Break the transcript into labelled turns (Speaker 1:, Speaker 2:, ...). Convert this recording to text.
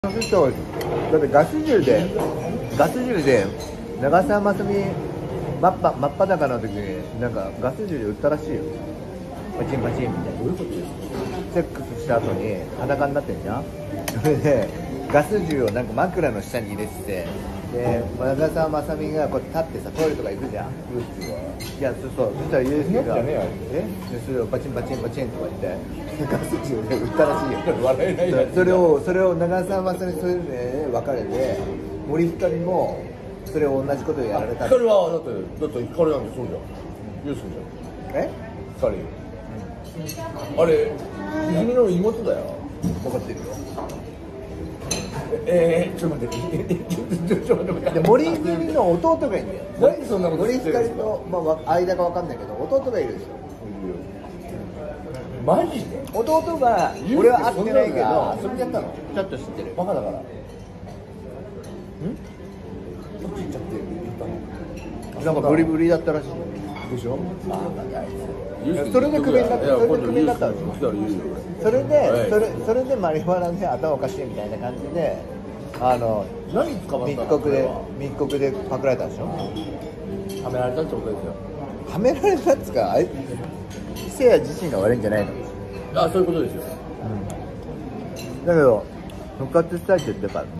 Speaker 1: だってガス銃で長澤まさみ真っ裸の時になんかガス銃で撃ったらしいよ。パチンパチンみたいな。
Speaker 2: どういうことですか？
Speaker 1: セックスした後に裸になってんじゃん。それでガス銃をなんか枕の下に入れてて、で長澤まさみがこう立ってさトイレとか行くじゃん。いやそうそしたらユースケがでそれをパチンパチンパチンとか言ってガス銃で撃ったらしいよ。
Speaker 2: 笑えないやつ。
Speaker 1: それを長澤まさみそれで別れて、森ひかりもそれを同じことをやられた。
Speaker 2: 光はだって光なんてそうじゃん。ユースじゃん。光。あれ泉の妹だよ。
Speaker 1: 分かってるよ。
Speaker 2: ちょっと待って。ちょっと待って。
Speaker 1: で森ひかりの弟がいるんだよ。
Speaker 2: なんでそんなこと
Speaker 1: 森ひ
Speaker 2: 知ってるんですか？
Speaker 1: かりと、まあ、間が分かんないけど弟がいるでしょ。
Speaker 2: マジで？
Speaker 1: 弟が俺は会ってないけど
Speaker 2: 遊びちゃったの？
Speaker 1: ちょっと知ってる。
Speaker 2: バカだから。どっち行っちゃって言ったの？
Speaker 1: なんかブリブリだったらしい。
Speaker 2: でしょ？
Speaker 1: それでクビになった。それでクビになったんですよ。それでマリファナで頭おかしいみたいな感じで
Speaker 2: 何捕まったの？
Speaker 1: 密告でパクられたんでしょ。
Speaker 2: はめられたってことですよ。
Speaker 1: はめられたっつか、せいや自身が悪いんじゃないの？
Speaker 2: あ、そういうことですよ。
Speaker 1: だけど復活したいって言ってたから。